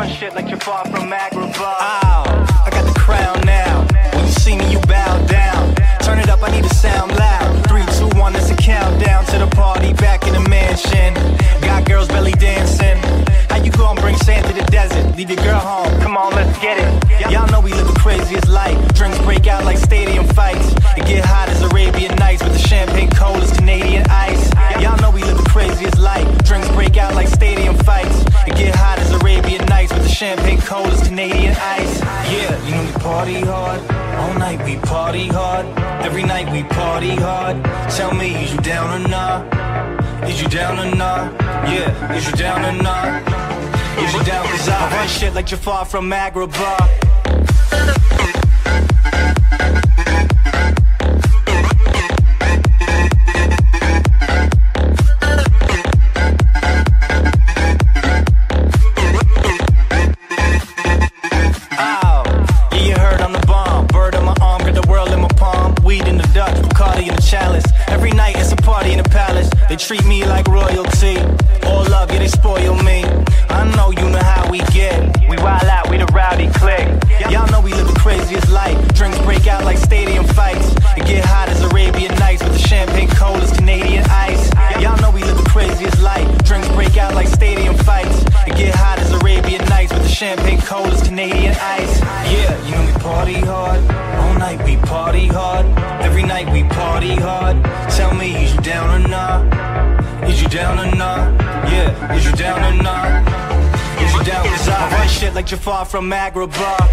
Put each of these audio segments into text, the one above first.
run shit like you're far from Agrabah. I got the crown now. When you see me, you bow down. Turn it up, I need to sound loud. 3, 2, 1, it's a countdown to the party back in the mansion. Got girls belly dancing. How you gon' bring sand to the desert? Leave your girl home, come on, let's get it. Y'all know we live the craziest life. Drinks break out like stadium fights. It get hot as Arabian Nights, but the champagne cold as Canadian ice. Y'all know we live the craziest life. Drinks break out like stadium fights. It get hot as Arabian Nights, but the champagne cold as Canadian ice. Yeah, you know we party hard. All night we party hard. Every night we party hard. Tell me, is you down or not? Is you down or not? Yeah, is you down or not? Is you down? Cause I run shit like you're far from Agrabah. Every night it's a party in the palace. They treat me like royalty. All love, yeah, they spoil me. I know you know how we get. We wild out, we the rowdy clique. Y'all know we live the craziest life. Drinks break out like stadium fights. It get hot as Arabian Nights, but the champagne cold as Canadian ice. Y'all know we live the craziest life. Drinks break out like stadium fights. It get hot as Arabian Nights, but the champagne cold as Canadian ice. Yeah, you know we party hard. All night we party hard. Every night we party hard. Tell me, is you down or not? Is you down or not? Yeah, is you down or not? Is you down? Cause I run shit like you're far from Agrabah.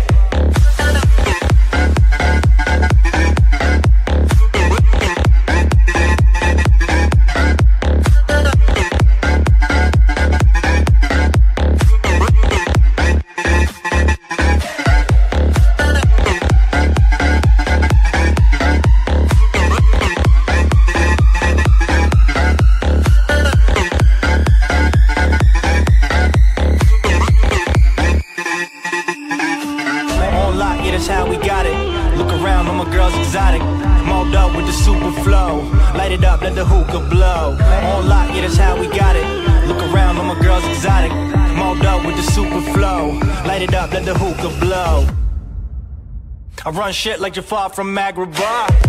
Light it up, let the hookah blow. On lock, yeah, that's how we got it. Look around, all my girls exotic. Mobbed up with the super flow. Light it up, let the hookah blow. I run shit like you're far from Agrabah.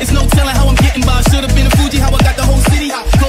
It's no telling how I'm getting by. Should've been a Fuji, how I got the whole city hot.